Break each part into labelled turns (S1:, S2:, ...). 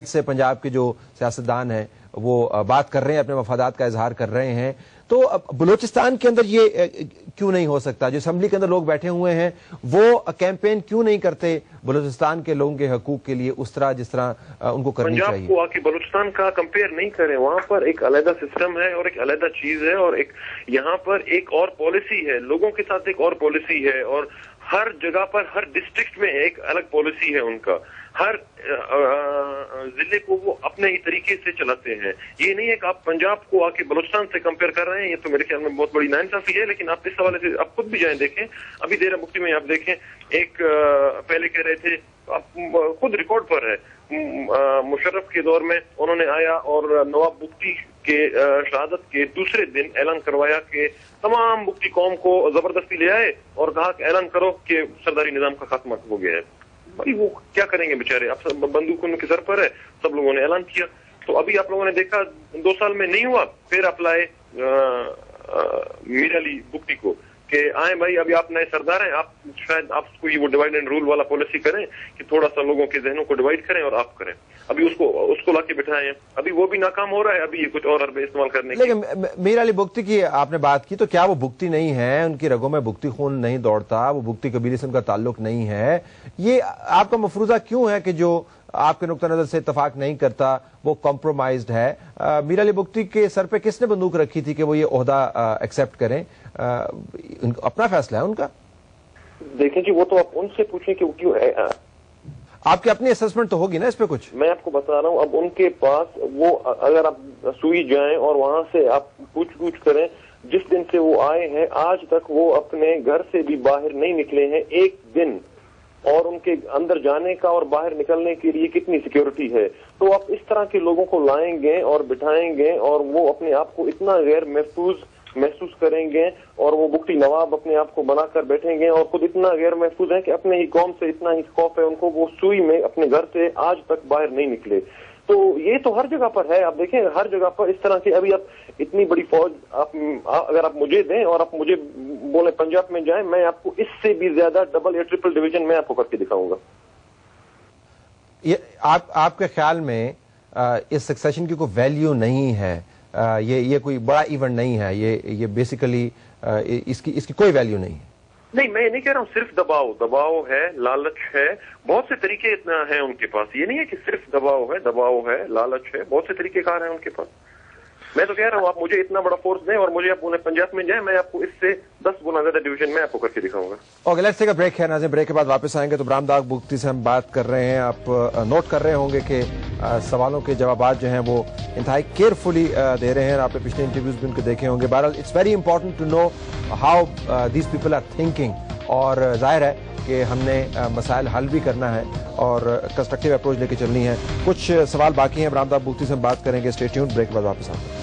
S1: سے پنجاب کے جو سیاستدان ہیں وہ بات کر رہے ہیں، اپنے مفادات کا اظہار کر رہے ہیں، تو بلوچستان کے اندر یہ کیوں نہیں ہو سکتا؟ جو اسمبلی کے اندر لوگ بیٹھے ہوئے ہیں وہ کیمپین کیوں نہیں کرتے بلوچستان کے لوگوں کے حقوق کے لیے اس طرح جس طرح ان کو کرنی چاہیے؟
S2: پنجاب کو آ کے بلوچستان کا کمپیئر نہیں کریں، وہاں پر ایک علیحدہ سسٹم ہے اور ایک علیحدہ چیز ہے، اور ایک یہاں پر ایک اور پالیسی ہے، لوگوں کے ساتھ ایک اور پالیسی ہے، اور ہر جگہ پر ہر ڈسٹرکٹ میں ایک الگ پالیسی ہے ان کا، ہر ضلع کو وہ اپنے ہی طریقے سے چلاتے ہیں۔ یہ نہیں ہے کہ آپ پنجاب کو آ کے بلوچستان سے کمپیئر کر رہے ہیں، یہ تو میرے خیال میں بہت بڑی ناانصافی ہے۔ لیکن آپ اس حوالے سے آپ خود بھی جائیں دیکھیں، ابھی دیرہ بگٹی میں آپ دیکھیں، ایک پہلے کہہ رہے تھے، آپ خود ریکارڈ پر ہے، مشرف کے دور میں انہوں نے آیا اور نواب بگٹی کے شہادت کے دوسرے دن اعلان کروایا کہ تمام بگٹی قوم کو زبردستی لے آئے اور کہا کہ اعلان کرو کہ سرداری نظام کا خاتمہ ہو گیا ہے۔ بھائی وہ کیا کریں گے بیچارے، اب بندوق ان کے سر پر ہے، سب لوگوں نے اعلان کیا۔ تو ابھی آپ لوگوں نے دیکھا 2 سال میں نہیں ہوا، پھر آپ لائے میر علی بگٹی کو کہ آئیں بھائی، ابھی آپ نئے سردار ہیں، آپ شاید آپ کوئی وہ ڈیوائڈ اینڈ رول والا پالیسی کریں کہ تھوڑا سا لوگوں کے ذہنوں کو ڈیوائڈ کریں اور آپ کریں۔ ابھی اس کو لا کے بٹھائے ہیں، ابھی وہ بھی ناکام ہو رہا ہے، ابھی یہ کچھ اور حربے استعمال کرنے کی۔
S1: لیکن میر علی بگٹی کی آپ نے بات کی، تو کیا وہ بگٹی نہیں ہے؟ ان کی رگوں میں بگٹی خون نہیں دوڑتا، وہ بگٹی قبیلے سے ان کا تعلق نہیں ہے؟ یہ آپ کا مفروضہ کیوں ہے کہ جو آپ کے نقطہ نظر سے اتفاق نہیں کرتا وہ کمپرومائزڈ ہے؟ میر علی بگٹی کے سر پہ کس نے بندوق رکھی تھی کہ وہ یہ عہدہ ایکسپٹ کریں؟ اپنا فیصلہ ہے ان کا۔
S2: دیکھیں جی، وہ تو آپ ان سے پوچھیں کہ وہ کیوں ہے۔
S1: آپ کی اپنی اسسمنٹ تو ہوگی نا اس پہ کچھ؟
S2: میں آپ کو بتا رہا ہوں، اب ان کے پاس وہ، اگر آپ سوئی جائیں اور وہاں سے آپ پوچھ کریں، جس دن سے وہ آئے ہیں آج تک وہ اپنے گھر سے بھی باہر نہیں نکلے ہیں ایک دن، اور ان کے اندر جانے کا اور باہر نکلنے کے لیے کتنی سیکیورٹی ہے۔ تو آپ اس طرح کے لوگوں کو لائیں گے اور بٹھائیں گے اور وہ اپنے آپ کو اتنا غیر محسوس کریں گے، اور وہ بگٹی نواب اپنے آپ کو بنا کر بیٹھیں گے اور خود اتنا غیر محفوظ ہے کہ اپنے ہی قوم سے اتنا ہی خوف ہے ان کو، وہ سوئی میں اپنے گھر سے آج تک باہر نہیں نکلے۔ تو یہ تو ہر جگہ پر ہے، آپ دیکھیں ہر جگہ پر اس طرح کی۔ ابھی آپ اتنی بڑی فوج اگر آپ مجھے دیں اور آپ مجھے بولیں پنجاب میں جائیں، میں آپ کو اس سے بھی زیادہ ڈبل یا ٹرپل ڈویژن میں آپ کو کر کے دکھاؤں گا۔
S1: آپ کے خیال میں اس سکسیشن کی کوئی ویلیو نہیں ہے؟ یہ کوئی بڑا ایونٹ نہیں ہے، یہ بیسیکلی اس کی کوئی ویلیو نہیں ہے؟
S2: نہیں، میں نہیں کہہ رہا ہوں صرف دباؤ ہے، لالچ ہے، بہت سے طریقے اتنا ہیں ان کے پاس۔ یہ نہیں ہے کہ صرف دباؤ ہے، لالچ ہے، بہت سے طریقے کار ہیں ان کے پاس۔ میں تو کہہ رہا ہوں آپ مجھے اتنا بڑا فورس دیں اور مجھے آپ پنجاب میں جائیں، میں آپ کو اس سے 10 گنا زیادہ ڈویژن میں آپ کو کر کے دکھاؤں گا۔
S1: Okay, let's take a break ہے ناظرین، بریک کے بعد واپس آئیں گے۔ تو برہمداغ بگٹی سے ہم بات کر رہے ہیں، آپ نوٹ کر رہے ہوں گے کہ سوالوں کے جوابات جو ہیں وہ انتہائی کیئرفلی دے رہے ہیں، آپ نے پچھلے انٹرویوز بھی ان کے دیکھے ہوں گے۔ بہرحال it's very important to know how these people are thinking, اور ظاہر ہے کہ ہم نے مسائل حل بھی کرنا ہے اور کنسٹرکٹیو اپروچ لے کے چلنی ہے۔ کچھ سوال باقی ہیں، برہمداغ بگٹی سے ہم بات کریں گے۔ اسٹے ٹیونڈ، بریک کے بعد واپس آئیں گے۔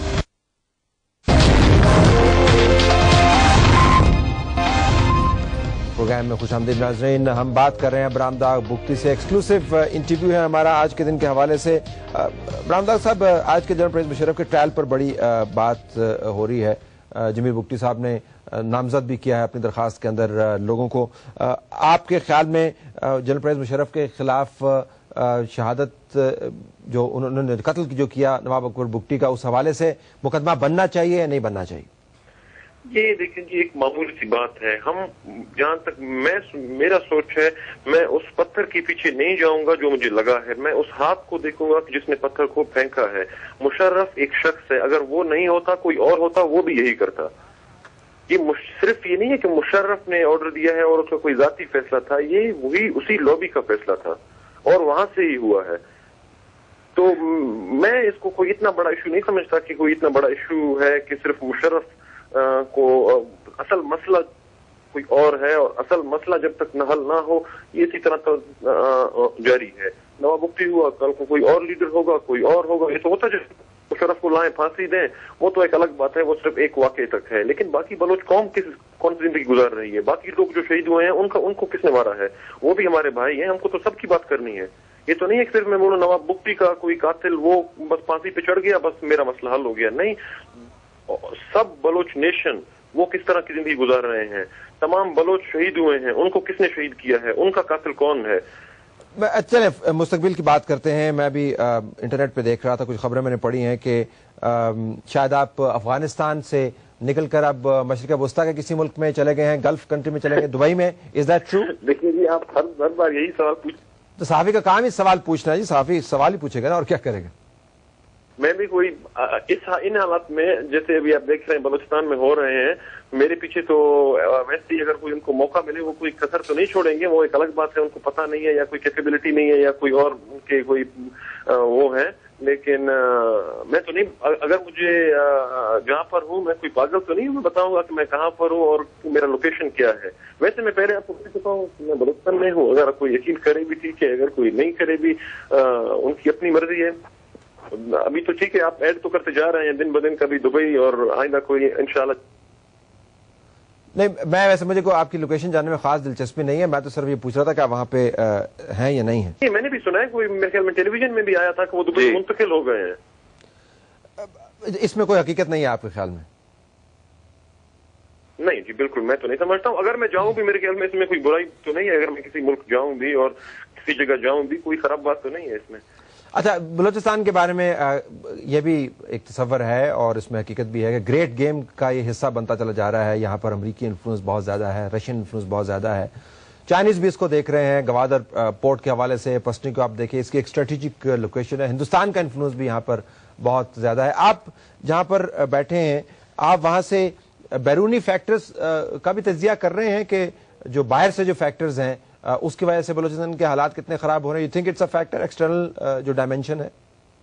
S1: پروگرام میں خوش آمدید ناظرین، ہم بات کر رہے ہیں برہمداغ بگٹی سے۔ ایکسکلوسیو انٹرویو ہے ہمارا آج کے دن کے حوالے سے۔ برہمداغ صاحب، آج کے جنرل پرویز مشرف کے ٹرائل پر بڑی بات ہو رہی ہے۔ جمیل بگٹی صاحب نے نامزد بھی کیا ہے اپنی درخواست کے اندر لوگوں کو۔ آپ کے خیال میں جنرل پرویز مشرف کے خلاف شہادت جو انہوں نے قتل جو کیا نواب اکبر بگٹی کا، اس حوالے سے مقدمہ بننا چاہیے یا نہیں بننا چاہیے؟
S2: یہ دیکھیں جی، ایک معمولی سی بات ہے۔ ہم جہاں تک میرا سوچ ہے، میں اس پتھر کے پیچھے نہیں جاؤں گا جو مجھے لگا ہے، میں اس ہاتھ کو دیکھوں گا جس نے پتھر کو پھینکا ہے۔ مشرف ایک شخص ہے، اگر وہ نہیں ہوتا کوئی اور ہوتا وہ بھی یہی کرتا۔ یہ صرف یہ نہیں ہے کہ مشرف نے آرڈر دیا ہے اور اس کا کوئی ذاتی فیصلہ تھا، یہ وہی اسی لابی کا فیصلہ تھا اور وہاں سے ہی ہوا ہے۔ تو میں اس کو کوئی اتنا بڑا ایشو نہیں سمجھتا کہ کوئی اتنا بڑا ایشو ہے کہ صرف مشرف کو، اصل مسئلہ کوئی اور ہے، اور اصل مسئلہ جب تک حل نہ ہو یہ اسی طرح تو جاری ہے۔ نواب بگٹی ہوا، کل کو کوئی اور لیڈر ہوگا، کوئی اور ہوگا، یہ تو ہوتا جائے۔ مشرف کو لائیں، پھانسی دیں، وہ تو ایک الگ بات ہے، وہ صرف ایک واقعے تک ہے۔ لیکن باقی بلوچ قوم کون سی زندگی گزار رہی ہے؟ باقی لوگ جو شہید ہوئے ہیں ان کو کس نے مارا ہے؟ وہ بھی ہمارے بھائی ہیں، ہم کو تو سب کی بات کرنی ہے۔ یہ تو نہیں ہے کہ صرف میں بولوں نواب بگٹی کا کوئی قاتل وہ بس پھانسی پہ چڑھ گیا، بس میرا مسئلہ حل ہو گیا۔ نہیں، سب بلوچ نیشن وہ کس طرح کی زندگی گزار رہے ہیں، تمام بلوچ شہید ہوئے ہیں، ان کو کس نے شہید کیا ہے، ان کا قاتل کون ہے؟
S1: चले मुस्तकबिल की बात करते हैं। मैं भी इंटरनेट पे देख रहा था, कुछ खबरें मैंने पढ़ी हैं कि शायद आप अफगानिस्तान से निकलकर अब मशरिक़ वस्ता के किसी मुल्क में चले गए हैं, गल्फ कंट्री में चले गए, दुबई में। Is that true?
S2: देखिए जी, आप हर बार यही सवाल
S1: तो सहाफ़ी का काम ही सवाल पूछना है जी, सहाफ़ी सवाल ही पूछेगा ना, और क्या करेगा।
S2: मैं भी कोई इन हालात में, जैसे अभी आप देख रहे हैं बलोचिस्तान में हो रहे हैं, मेरे पीछे तो वैसे ही अगर कोई उनको मौका मिले वो कोई कसर तो नहीं छोड़ेंगे। वो एक अलग बात है, उनको पता नहीं है या कोई कैपेबिलिटी नहीं है या कोई और उनके कोई वो है, लेकिन मैं तो नहीं, अगर मुझे जहाँ पर हूँ, मैं कोई पागल तो नहीं हूँ, मैं बताऊंगा कि मैं कहाँ पर हूँ और मेरा लोकेशन क्या है। वैसे मैं पहले आपको बता चुका हूँ मैं बलोचिस्तान में हूँ। अगर कोई यकीन करे भी ठीक है, अगर कोई नहीं करे भी उनकी अपनी मर्जी है। अभी तो ठीक है, आप ऐड तो करते जा रहे हैं दिन ब दिन, कभी दुबई और आइंदा कोई इंशाल्लाह।
S1: नहीं, मैं वैसे मुझे को आपकी लोकेशन जानने में खास दिलचस्पी नहीं है, मैं तो सिर्फ ये पूछ रहा था कि आप वहाँ पे हैं या नहीं है।
S2: मैंने भी सुना है, कोई मेरे ख्याल में टेलीविजन में भी आया था कि वो दुबई मुंतकिल हो गए हैं।
S1: इसमें कोई हकीकत नहीं है आपके ख्याल में?
S2: नहीं जी, बिल्कुल मैं तो नहीं समझता हूँ। अगर मैं जाऊँ भी, मेरे ख्याल में इसमें कोई बुराई तो नहीं है। अगर मैं किसी मुल्क जाऊँ भी और किसी जगह जाऊँ भी, कोई खराब बात तो नहीं है इसमें।
S1: अच्छा, बलोचिस्तान के बारे में यह भी एक तस्वर है और इसमें हकीकत भी है कि ग्रेट गेम का ये हिस्सा बनता चला जा रहा है। यहाँ पर अमरीकी इन्फ्लुएंस बहुत ज़्यादा है, रशियन इन्फ्लुएंस बहुत ज़्यादा है, चाइनीज़ भी इसको देख रहे हैं। गवादर पोर्ट के हवाले से पसनी को आप देखिए, इसकी एक स्ट्रेटेजिक लोकेशन है। हिंदुस्तान का इन्फ्लुएंस भी यहाँ पर बहुत ज़्यादा है। आप जहाँ पर बैठे हैं, आप वहाँ से बैरूनी फैक्टर्स का भी तजिया कर रहे हैं कि जो बाहर से जो फैक्टर्स हैं उसकी वजह से बलोचिस्तान के हालात कितने खराब हो रहे हैं? You think it's a factor, external जो डायमेंशन है?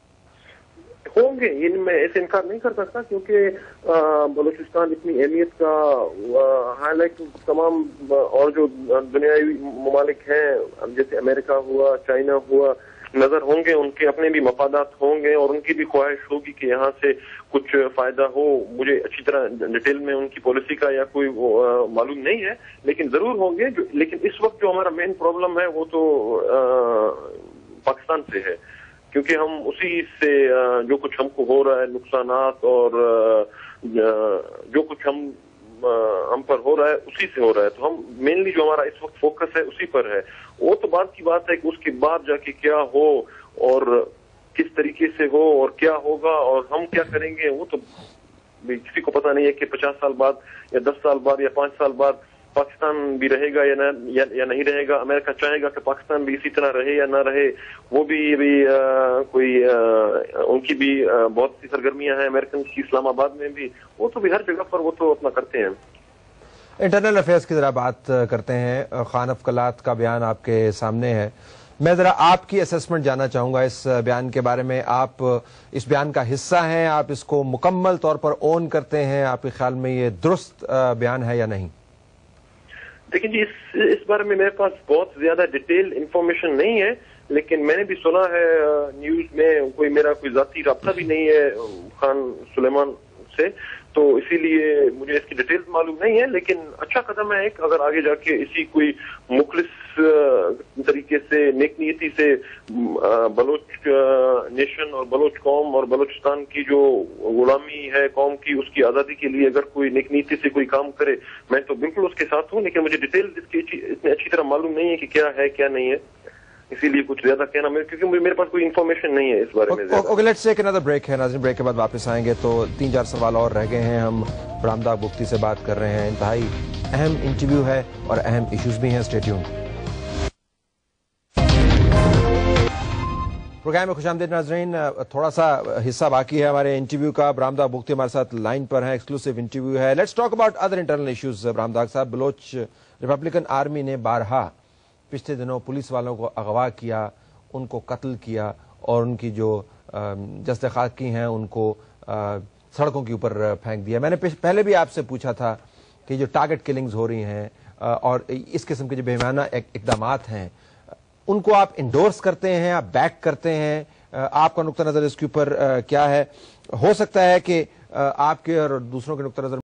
S2: होंगे, ये मैं ऐसे इनकार नहीं कर सकता, क्योंकि बलूचिस्तान इतनी अहमियत का हाईलाइट तमाम और जो दुनियावी ममालिक हैं, जैसे अमेरिका हुआ, चाइना हुआ, नजर होंगे। उनके अपने भी मफादात होंगे और उनकी भी ख्वाहिश होगी कि यहाँ से कुछ फायदा हो। मुझे अच्छी तरह डिटेल में उनकी पॉलिसी का या कोई मालूम नहीं है, लेकिन जरूर होंगे। लेकिन इस वक्त जो हमारा मेन प्रॉब्लम है वो तो पाकिस्तान से है, क्योंकि हम उसी से जो कुछ हमको हो रहा है नुकसानात और जो कुछ हम पर हो रहा है उसी से हो रहा है। तो हम मेनली जो हमारा इस वक्त फोकस है उसी पर है। वो तो बात की बात है कि उसके बाद जाके क्या हो और किस तरीके से हो और क्या होगा और हम क्या करेंगे, वो तो किसी को पता नहीं है कि 50 साल बाद या 10 साल बाद या 5 साल बाद पाकिस्तान भी रहेगा या नहीं रहेगा। अमेरिका चाहेगा कि पाकिस्तान भी इसी तरह रहे या ना रहे, वो भी कोई उनकी भी बहुत सी सरगर्मियां हैं अमेरिकन की, इस्लामाबाद में भी, वो तो भी हर जगह पर वो तो अपना करते हैं।
S1: इंटरनल अफेयर्स की जरा बात करते हैं। खानफ कलात का बयान आपके सामने है, मैं जरा आपकी असेसमेंट जानना चाहूंगा इस बयान के बारे में। आप इस बयान का हिस्सा हैं, आप इसको मुकम्मल तौर पर ओन करते हैं, आपके ख्याल में ये दुरुस्त बयान है या नहीं?
S2: देखिए जी, इस बारे में मेरे पास बहुत ज्यादा डिटेल इंफॉर्मेशन नहीं है, लेकिन मैंने भी सुना है न्यूज में। कोई मेरा कोई जाती राब्ता भी नहीं है खान सुलेमान से, तो इसीलिए मुझे इसकी डिटेल्स मालूम नहीं है। लेकिन अच्छा कदम है एक, अगर आगे जाके इसी कोई मुखलिस तरीके से, नेक नीयती से बलोच नेशन और बलोच कौम और बलोचिस्तान की जो गुलामी है कौम की, उसकी आजादी के लिए अगर कोई नेक नीयती से कोई काम करे, मैं तो बिल्कुल उसके साथ हूँ। लेकिन मुझे डिटेल इसकी इतनी अच्छी तरह मालूम नहीं है कि क्या है क्या नहीं है, इसीलिए कुछ ज्यादा कहना क्योंकि मेरे पास कोई इन्फॉर्मेशन नहीं है इस बारे में।
S1: Okay, let's take another break है नाज़रीन, ब्रेक के बाद वापस आएंगे। तो 3-4 सवाल और रह गए हैं। हम बरामदाग बुग्ती से बात कर रहे हैं, इंतहाई अहम इंटरव्यू है और अहम इश्यूज भी हैं। Stay tuned. प्रोग्राम में खुशामदीद नाज़रीन, थोड़ा सा हिस्सा बाकी है हमारे इंटरव्यू का। बरामदाग बुग्ती हमारे साथ लाइन पर है, एक्सक्लूसिव इंटरव्यू है। Let's talk about other internal issues. Brahamdagh साहब, बलोच रिपब्लिकन आर्मी ने बारहा पिछले दिनों पुलिस वालों को अगवा किया, उनको कत्ल किया और उनकी जो जस्ते खाकी हैं उनको सड़कों के ऊपर फेंक दिया। मैंने पहले भी आपसे पूछा था कि जो टारगेट किलिंग्स हो रही हैं और इस किस्म के जो बेईमाना इकदामात हैं, उनको आप इंडोर्स करते हैं, आप बैक करते हैं? आपका नुक्ता नजर इसके ऊपर क्या है? हो सकता है कि आपके और दूसरों के नुक्ता नजर